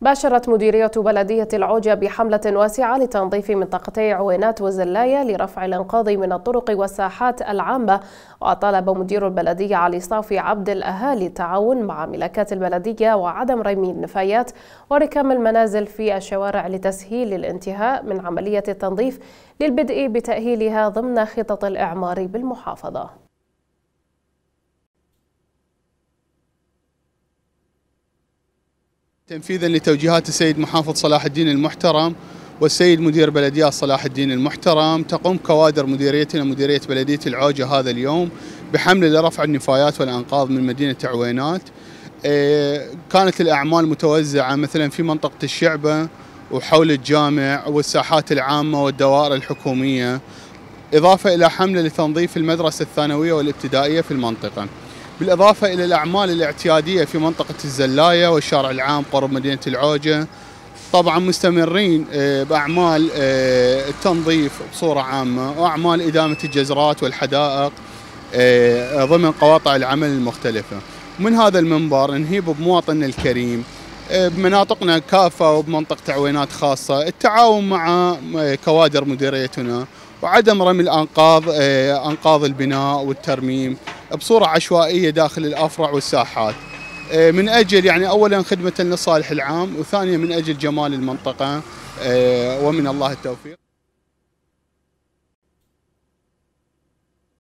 باشرت مديرية بلدية العوجة بحملة واسعة لتنظيف منطقتي عوينات وزلاية لرفع الإنقاض من الطرق والساحات العامة. وطالب مدير البلدية علي صافي عبد الأهالي التعاون مع ملاكات البلدية وعدم رمي النفايات وركام المنازل في الشوارع لتسهيل الانتهاء من عملية التنظيف للبدء بتأهيلها ضمن خطط الإعمار بالمحافظة. تنفيذا لتوجيهات السيد محافظ صلاح الدين المحترم والسيد مدير بلدية صلاح الدين المحترم، تقوم كوادر مديريتنا مديرية بلدية العوجة هذا اليوم بحملة لرفع النفايات والأنقاض من مدينة عوينات. كانت الأعمال متوزعة مثلا في منطقة الشعبة وحول الجامع والساحات العامة والدوائر الحكومية، إضافة إلى حملة لتنظيف المدرسة الثانوية والابتدائية في المنطقة، بالإضافة إلى الأعمال الاعتيادية في منطقة الزلاية والشارع العام قرب مدينة العوجة. طبعا مستمرين بأعمال التنظيف بصورة عامة وأعمال إدامة الجزرات والحدائق ضمن قواطع العمل المختلفة. من هذا المنبر نهيب بمواطننا الكريم بمناطقنا كافة وبمنطقة عوينات خاصة التعاون مع كوادر مديريتنا وعدم رمي أنقاض البناء والترميم بصورة عشوائية داخل الأفرع والساحات، من أجل أولا خدمة للصالح العام، وثانيا من أجل جمال المنطقة، ومن الله التوفيق.